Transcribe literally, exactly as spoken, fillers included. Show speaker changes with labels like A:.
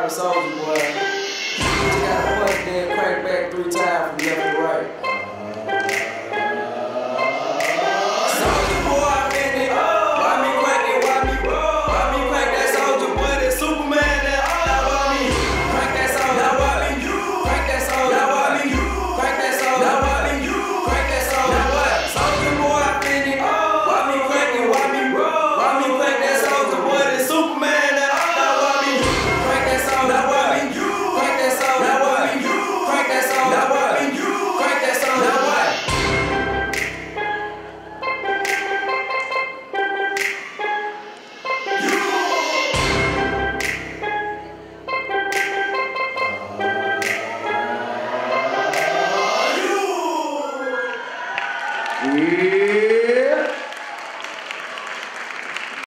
A: Private Soldier, boy. You just gotta punch, then crank back three times from left to right. Soldier boy, I'm in it. Why me crank it? Why me roll? Why me crank that soldier boy? That Superman, that all. Now why me crank that soldier? Now why me you crank that soldier? Now why me you crank that soldier? Now why me you crank that soldier? Now what? Soldier boy, I'm in it. Why me crank it? Why me roll? Why me crank that soldier boy? That Superman, that all. Now why me crank that soldier? Now why me you crank that soldier? Now why me you crank that soldier? Now why me you crank that soldier? Now what?
B: Yeah.